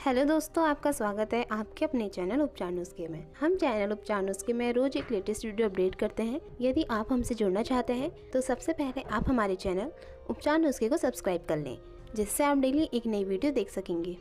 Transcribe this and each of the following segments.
Hello दोस्तों, आपका स्वागत है आपके अपने चैनल उपचार नुस्खे में। हम चैनल उपचार नुस्खे में रोज एक लेटेस्ट वीडियो अपडेट करते हैं। यदि आप हमसे जुड़ना चाहते हैं तो सबसे पहले आप हमारे चैनल उपचार नुस्खे को सब्सक्राइब कर लें, जिससे आप डेली एक नई वीडियो देख सकेंगे।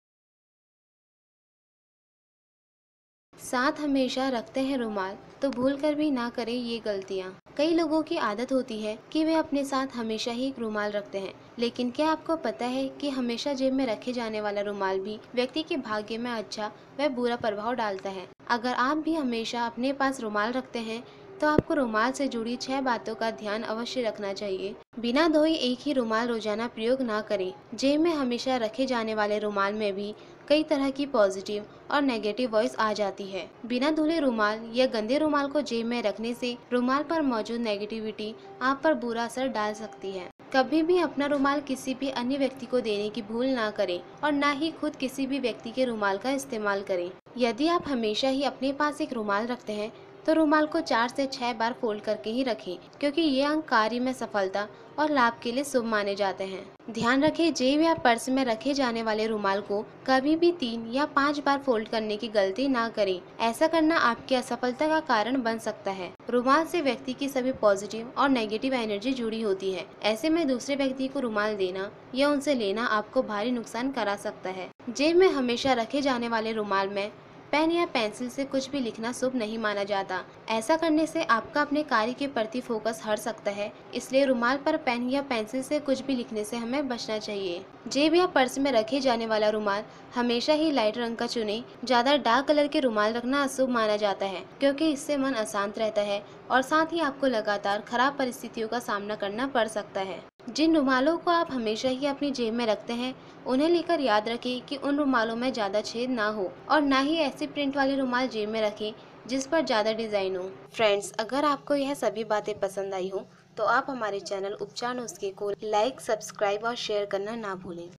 साथ हमेशा रखते हैं रुमाल तो भूल कर भी ना करें ये गलतियाँ। कई लोगों की आदत होती है कि वे अपने साथ हमेशा ही एक रुमाल रखते हैं, लेकिन क्या आपको पता है कि हमेशा जेब में रखे जाने वाला रुमाल भी व्यक्ति के भाग्य में अच्छा व बुरा प्रभाव डालता है। अगर आप भी हमेशा अपने पास रुमाल रखते हैं तो आपको रुमाल से जुड़ी 6 बातों का ध्यान अवश्य रखना चाहिए। बिना धोए एक ही रुमाल रोजाना प्रयोग ना करें। जेब में हमेशा रखे जाने वाले रुमाल में भी कई तरह की पॉजिटिव और नेगेटिव वॉइस आ जाती है। बिना धुले रुमाल या गंदे रुमाल को जेब में रखने से रुमाल पर मौजूद नेगेटिविटी आप पर बुरा असर डाल सकती है। कभी भी अपना रुमाल किसी भी अन्य व्यक्ति को देने की भूल ना करें और ना ही खुद किसी भी व्यक्ति के रुमाल का इस्तेमाल करें। यदि आप हमेशा ही अपने पास एक रुमाल रखते हैं तो रुमाल को 4 से 6 बार फोल्ड करके ही रखें, क्योंकि ये अंक कार्य में सफलता और लाभ के लिए शुभ माने जाते हैं। ध्यान रखें, जेब या पर्स में रखे जाने वाले रुमाल को कभी भी 3 या 5 बार फोल्ड करने की गलती ना करें। ऐसा करना आपकी असफलता का कारण बन सकता है। रुमाल से व्यक्ति की सभी पॉजिटिव और नेगेटिव एनर्जी जुड़ी होती है। ऐसे में दूसरे व्यक्ति को रुमाल देना या उनसे लेना आपको भारी नुकसान करा सकता है। जेब में हमेशा रखे जाने वाले रुमाल में पेन या पेंसिल से कुछ भी लिखना शुभ नहीं माना जाता। ऐसा करने से आपका अपने कार्य के प्रति फोकस हट सकता है, इसलिए रुमाल पर पेन या पेंसिल से कुछ भी लिखने से हमें बचना चाहिए। जेब या पर्स में रखे जाने वाला रुमाल हमेशा ही लाइट रंग का चुने। ज्यादा डार्क कलर के रुमाल रखना अशुभ माना जाता है, क्योंकि इससे मन अशांत रहता है और साथ ही आपको लगातार खराब परिस्थितियों का सामना करना पड़ सकता है। जिन रुमालों को आप हमेशा ही अपनी जेब में रखते हैं, उन्हें लेकर याद रखें कि उन रुमालों में ज्यादा छेद ना हो और ना ही ऐसे प्रिंट वाले रुमाल जेब में रखें जिस पर ज्यादा डिजाइन हो। फ्रेंड्स, अगर आपको यह सभी बातें पसंद आई हो तो आप हमारे चैनल उपचार नुस्खे को लाइक, सब्सक्राइब और शेयर करना ना भूलें।